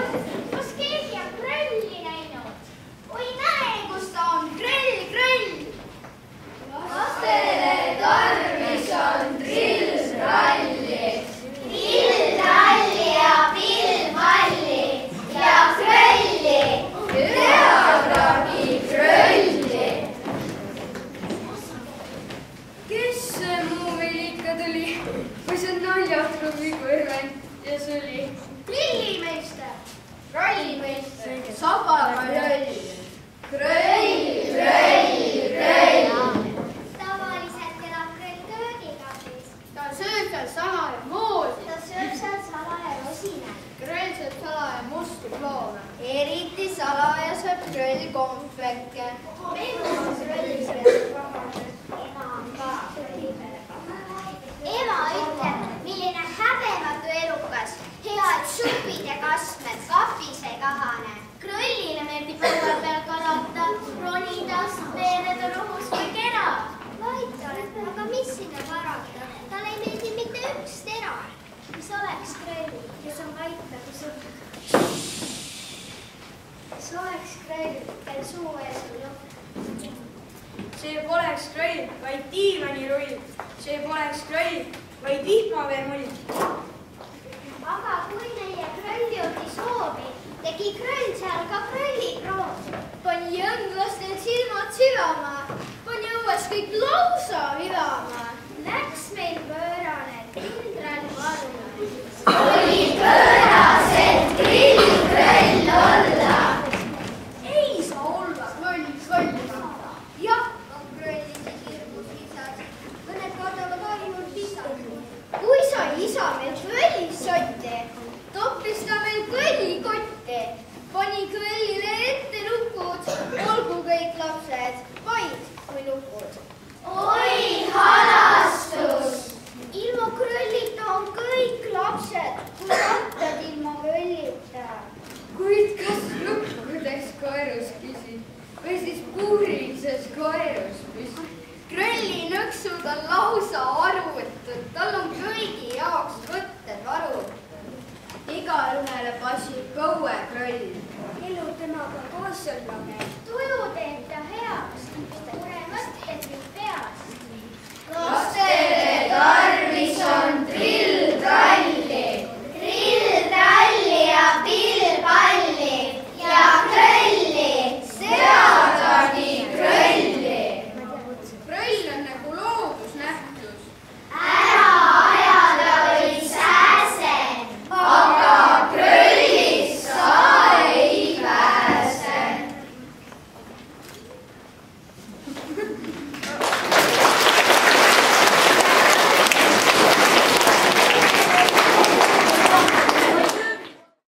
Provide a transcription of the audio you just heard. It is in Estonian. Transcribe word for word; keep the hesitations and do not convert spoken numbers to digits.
kas keegi on krölli näinud? Oi näe, kus ta on, kröll, kröll! Lastele tarvis on trill-ralli. Trill-ralli ja pill-valli ja krölli. Teadragi krölli. Kes see muu meil ikka tuli? Või see naljatrubi kõrvend ja suli? Grillimeister. Rallimeister, sabaga röll. Kröll, kröll, kröll. Tavaliselt elab kröll köögikapis. Ta sööb seal salaja moosi. Ta sööb seal salaja rosinaid. Kröll sööb salaja mustu ploome. Eriti salaja sööb kröll kompveke. Ema on ka kröllipere paha. Ema ütleb, milline häbematu elukas, hea, et supid ja kastmed kapis ei kahane. Kröllile meeldib õue peal kalata, ronida, veereda ruhus kui kera. Vait oled, aga mis sinna parata? Talle ei meeldi mitte üks tera. Mis oleks kröll, kes on vait nagu sõpp? Kes oleks kröll, kel suu ees on lõpp? See poleks kröll, vaid diivanirull. See poleks kröll, vaid vihmaveemull. Aga kui meie kröll jõudis hoovi, tegi kröll seal ka krölliproovi. Pani jõnglastel silmad süvama, pani õues kõik lausa vivama. Läks meil pöörane kindral varma. Oli pööraselt grill-kröll olla. Ei saa olla kröll kröllimata. Jah, on kröllises hirmus lisas. Mõned kardavad ainult pisat. Kui sai isa meil kröllis sotti, toppis ta meil kröllikotti. Pani kröllile ette lukud, olgu kõik lapsed vaid kui lukud. Oi halastus! Ilma kröllita on kõik lapsed, kui kattad ilma kröllita. Kuid kas lukkudes koerus küsid või siis puurilises koerus püsid? Krölli nõksud on lausa arvutud, tal on kõigi jaoks võtted varud. Igaühele passib kõue kröll. Elu temaga kaasa on lage, tuju teeb ta heaks.